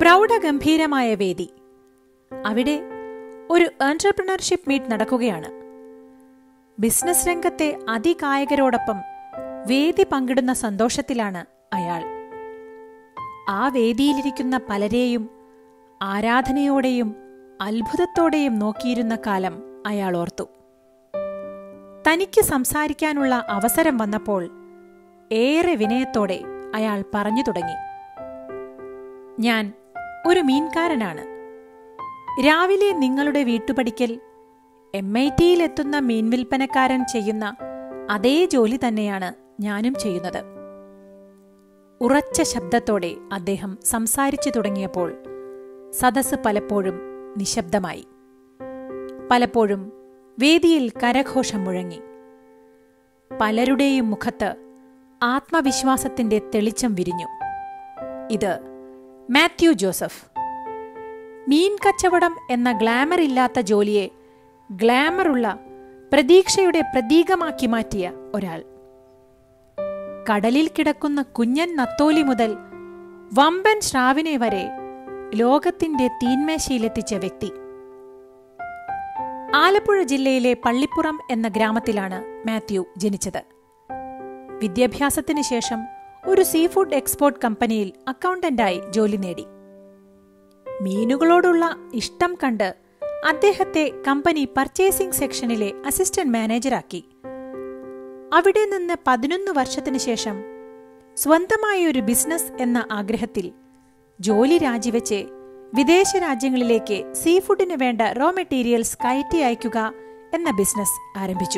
പ്രൗഢഗംഭീരമായ വേദി. അവിടെ ഒരു എന്റർപ്രണർഷിപ്പ് മീറ്റ് നടക്കുകയാണ്. ബിസിനസ് രംഗത്തെ അതികായകരോടൊപ്പം വേദി പങ്കിടുന്ന സന്തോഷത്തിലാണ് അയാൾ. ആ വേദിയിലിരിക്കുന്ന പലരെയും ആരാധനയോടെയും അത്ഭുതത്തോടെയും നോക്കിയിരുന്ന കാലം അയാൾ ഓർത്തു. തനിക്ക് സംസാരിക്കാനുള്ള അവസരം വന്നപ്പോൾ ഏറെ വിനയത്തോടെ അയാൾ പറഞ്ഞു തുടങ്ങി. ഞാൻ ഒരു മീൻകാരനാണ്. രാവിലെ നിങ്ങളുടെ വീട്ടുപടിക്കൽ MITയിൽ എത്തുന്ന മീൻ വിൽപ്പനക്കാരൻ ചെയ്യുന്ന അതേ ജോലി തന്നെയാണ് ഞാനും ചെയ്യുന്നത്. ഉറച്ച ശബ്ദത്തോടെ അദ്ദേഹം സംസാരിച്ചു തുടങ്ങിയപ്പോൾ സദസ്സ് പലപ്പോഴും നിശബ്ദമായി. പലപ്പോഴും വേദിയിൽ കരഘോഷം മുഴങ്ങി. പലരുടെയും മുഖത്ത് ആത്മവിശ്വാസത്തിന്റെ തെളിച്ചം വിരിഞ്ഞു. ഇത് മാത്യു ജോസഫ്. മീൻ കച്ചവടം എന്ന ഗ്ലാമർ ഇല്ലാത്ത ജോലിയെ ഗ്ലാമറുള്ള പ്രതീക്ഷയുടെ പ്രതീകമാക്കി മാറ്റിയ ഒരാൾ. കടലിൽ കിടക്കുന്ന കുഞ്ഞൻ നത്തോലി മുതൽ വമ്പൻ സ്രാവിനെ വരെ ലോകത്തിന്റെ തീന്മേശയിലെത്തിച്ച വ്യക്തി. ആലപ്പുഴ ജില്ലയിലെ പള്ളിപ്പുറം എന്ന ഗ്രാമത്തിലാണ് മാത്യു ജനിച്ചത്. വിദ്യാഭ്യാസത്തിന് ശേഷം ഒരു സീഫുഡ് എക്സ്പോർട്ട് കമ്പനിയിൽ അക്കൗണ്ടന്റായി ജോലി നേടി. മീനുകളോടുള്ള ഇഷ്ടം കണ്ട് അദ്ദേഹത്തെ കമ്പനി പർച്ചേസിംഗ് സെക്ഷനിലെ അസിസ്റ്റന്റ് മാനേജറാക്കി. അവിടെ നിന്ന് 11 വർഷത്തിനു ശേഷം സ്വന്തമായ ഒരു ബിസിനസ് എന്ന ആഗ്രഹത്തിൽ ജോലി രാജിവെച്ച് വിദേശ രാജ്യങ്ങളിലേക്ക് സീഫുഡിന് വേണ്ട റോ മെറ്റീരിയൽസ് കയറ്റി അയക്കുക എന്ന ബിസിനസ് ആരംഭിച്ചു.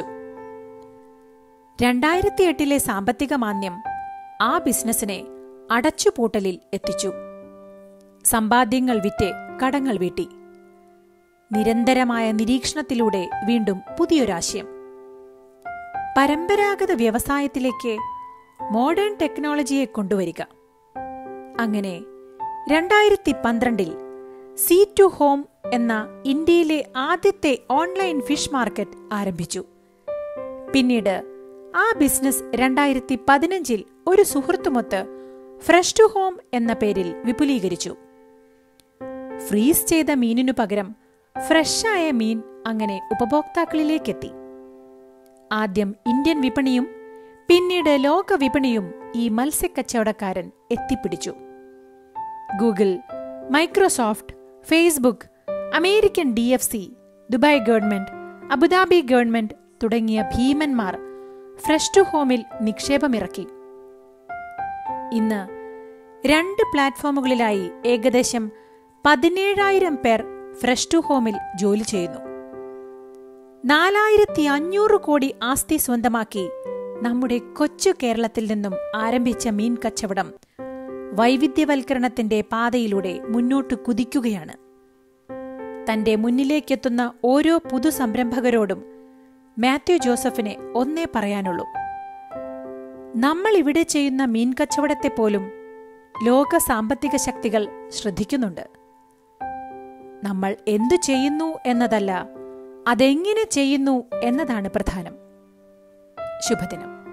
2008 സാമ്പത്തിക മാന്ദ്യം ആ ബിസിനസിനെ അടച്ചുപൂട്ടലിൽ എത്തിച്ചു. സമ്പാദ്യങ്ങൾ വിറ്റ് കടങ്ങൾ വീട്ടി. നിരന്തരമായ നിരീക്ഷണത്തിലൂടെ വീണ്ടും പുതിയൊരാശയം. പരമ്പരാഗത വ്യവസായത്തിലേക്ക് മോഡേൺ ടെക്നോളജിയെ കൊണ്ടുവരിക. അങ്ങനെ 2012 സീ ടു ഹോം എന്ന ഇന്ത്യയിലെ ആദ്യത്തെ ഓൺലൈൻ ഫിഷ് മാർക്കറ്റ് ആരംഭിച്ചു. പിന്നീട് ആ ബിസിനസ് 2015 ഒരു സുഹൃത്തുമൊത്ത് ഫ്രഷ് ടു ഹോം എന്ന പേരിൽ വിപുലീകരിച്ചു. ഫ്രീസ് ചെയ്ത മീനിനു പകരം ഫ്രഷായ മീൻ അങ്ങനെ ഉപഭോക്താക്കളിലേക്കെത്തി. ആദ്യം ഇന്ത്യൻ വിപണിയും പിന്നീട് ലോക വിപണിയും ഈ മത്സ്യക്കച്ചവടക്കാരൻ എത്തിപ്പിടിച്ചു. Google, Microsoft, Facebook, American DFC, Dubai government, Abu Dhabi government തുടങ്ങിയ ഭീമന്മാർ ഫ്രഷ് ടു ഹോമിൽ നിക്ഷേപമിറക്കി. ഇന്ന് 2 പ്ലാറ്റ്ഫോമുകളിലായി ഏകദേശം 17,000 പേർ ഫ്രഷ് ടു ഹോമിൽ ജോലി ചെയ്യുന്നു. 4,500 കോടി ആസ്തി സ്വന്തമാക്കി നമ്മുടെ കൊച്ചു കേരളത്തിൽ നിന്നും ആരംഭിച്ച മീൻ കച്ചവടം വൈവിധ്യവൽക്കരണത്തിന്റെ പാതയിലൂടെ മുന്നോട്ട് കുതിക്കുകയാണ്. തന്റെ മുന്നിലേക്കെത്തുന്ന ഓരോ പുതു സംരംഭകരോടും മാത്യു ജോസഫിനെ ഒന്നേ പറയാനുള്ളൂ: നമ്മൾ ഇവിടെ ചെയ്യുന്ന മീൻ കച്ചവടത്തെ പോലും ലോക സാമ്പത്തിക ശക്തികൾ ശ്രദ്ധിക്കുന്നുണ്ട്. നമ്മൾ എന്തു ചെയ്യുന്നു എന്നതല്ല, അതെങ്ങനെ ചെയ്യുന്നു എന്നതാണ് പ്രധാനം. ശുഭദിനം.